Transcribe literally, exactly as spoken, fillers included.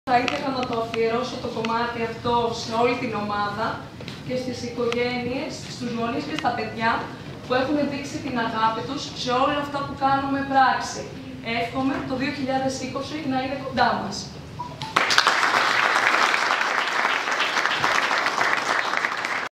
Θα ήθελα να το αφιερώσω το κομμάτι αυτό σε όλη την ομάδα και στις οικογένειες, στους γονείς και στα παιδιά που έχουν δείξει την αγάπη τους σε όλα αυτά που κάνουμε πράξη. Εύχομαι το δύο χιλιάδες είκοσι να είναι κοντά μας.